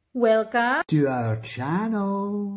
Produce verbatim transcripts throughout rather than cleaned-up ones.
Welcome to our channel.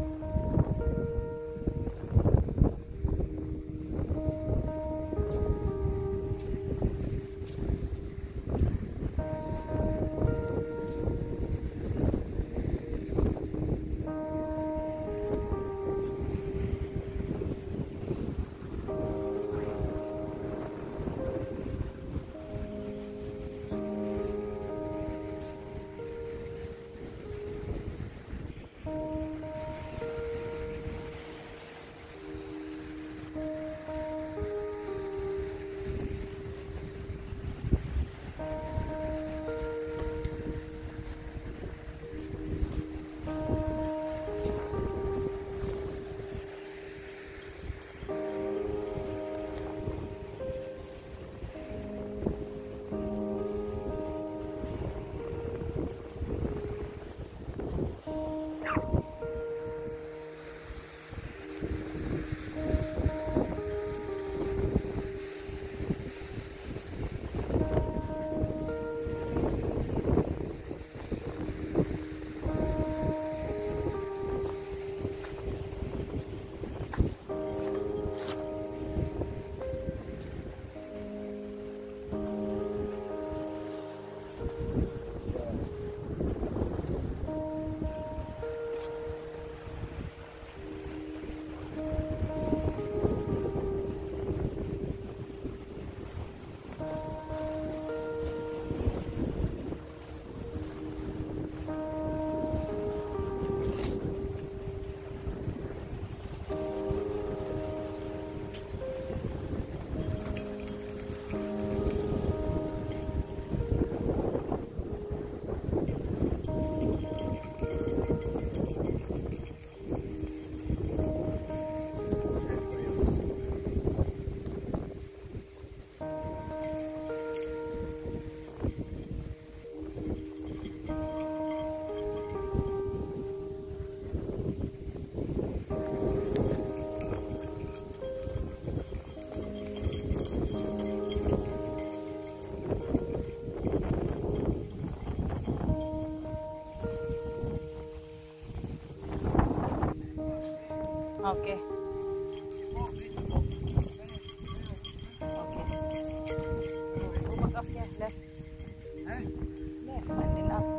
Okay. Okay. Go back up here. Left. Left and then up.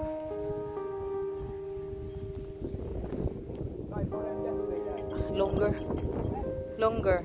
Longer. Longer.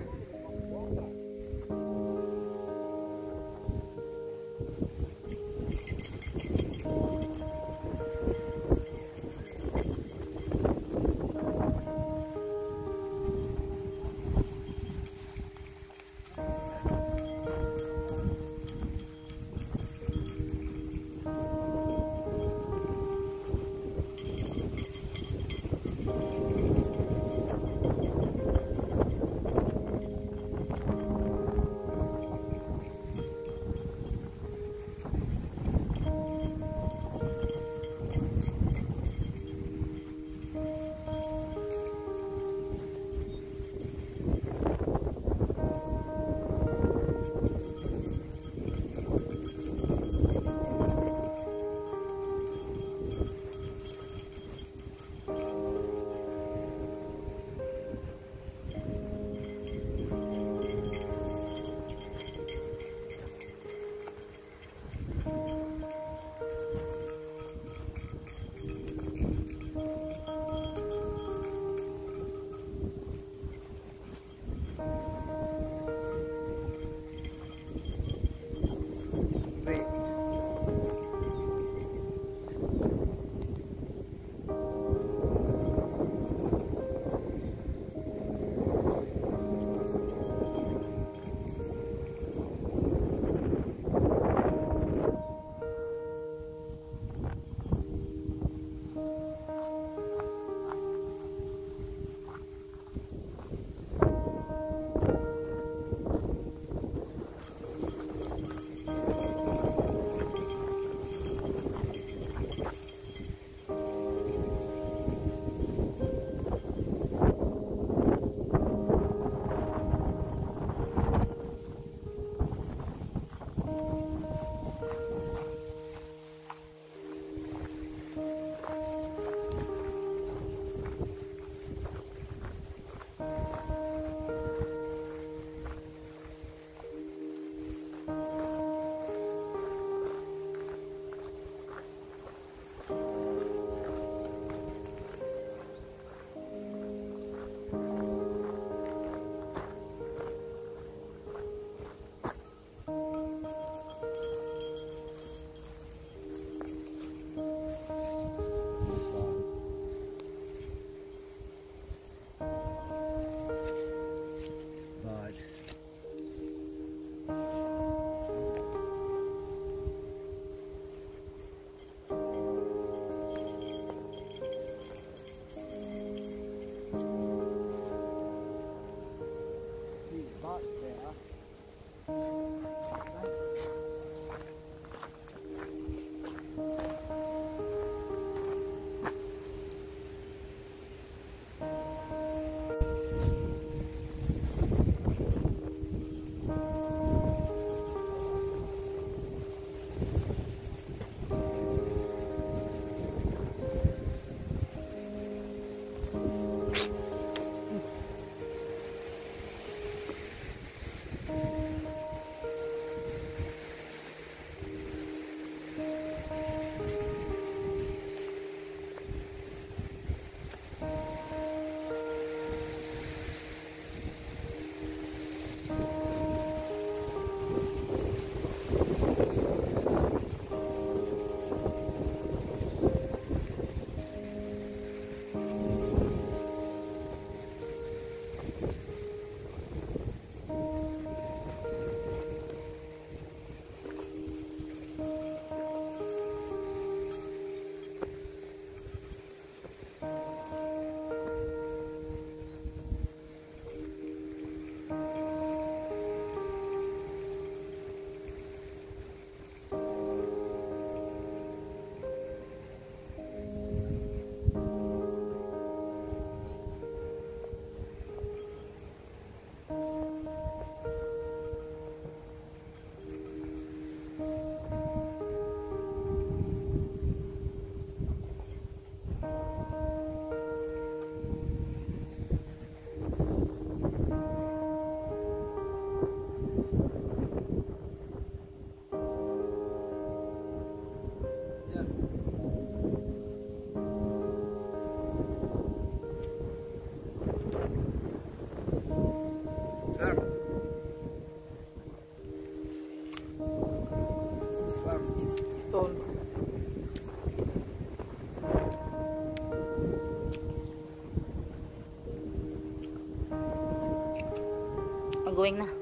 going na.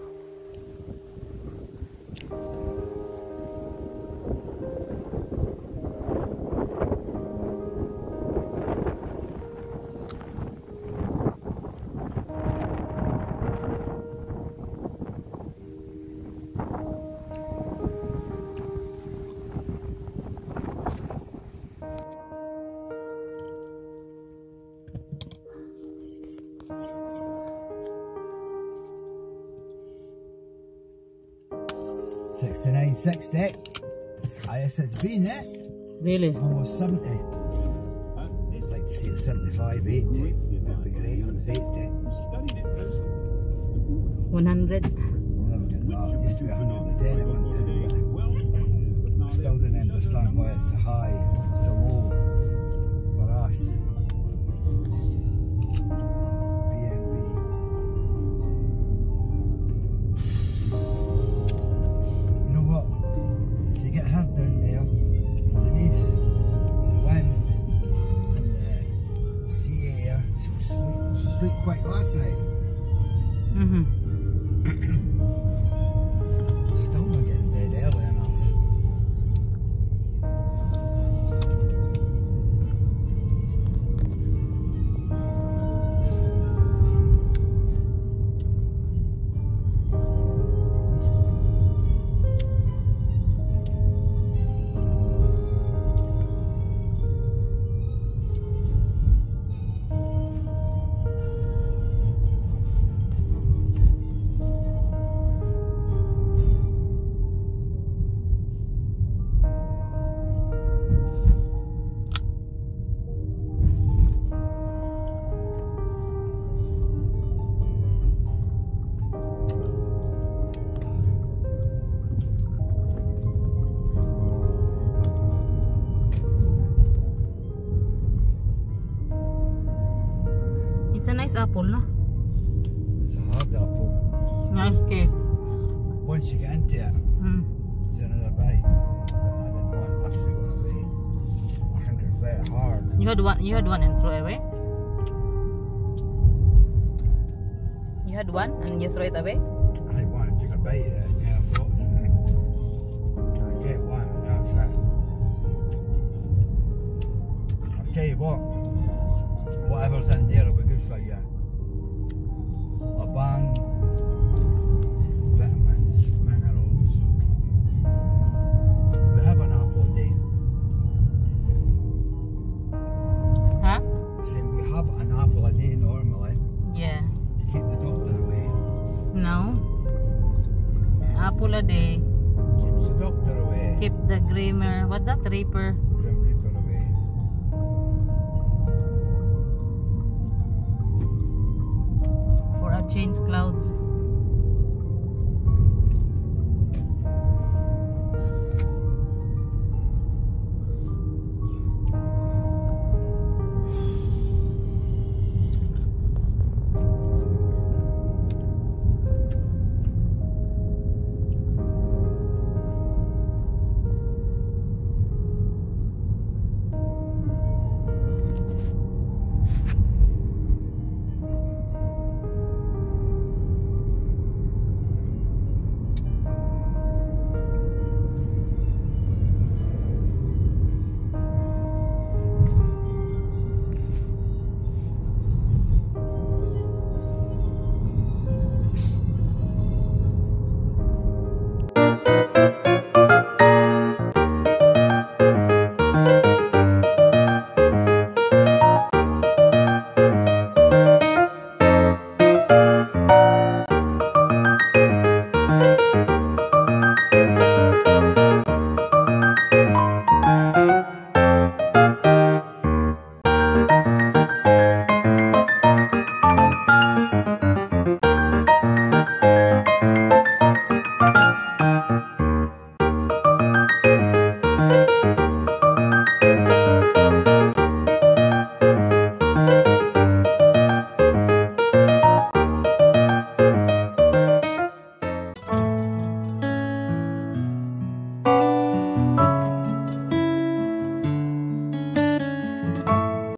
sixty-nine sixty. It's the highest it's been, eh? Really? Almost seventy. I'd like to see it seventy-five, eighty. That'd be great if it was eighty. one hundred. Never get that. It used to be one hundred ten at one time. I still didn't understand why it's so high, so low for us. B N B. You know what? If you get her down there, Denise, with the wind and the sea air, she'll sleep. She sleep quite last night. Mm-hmm. Still not getting bed early enough. It's a nice apple, no? It's a hard apple. Nice cake. Once you get into it, Mm. it's another bite. But I didn't want this to go away. I think it's very hard. You had one. You had one and throw away. You had one and you throw it away. I wanted to take a bite of it, and then I thought, hmm, I get one, and that's it. I'll tell you what, whatever's in there will be good for you. Labang, vitamins, minerals. We have an apple a day. Huh? Saying we have an apple a day normally Yeah. to keep the doctor away. No. An apple a day. Keeps the doctor away. Keep the grimmer. What's that? Reaper. Grim Reaper away. For a change clouds.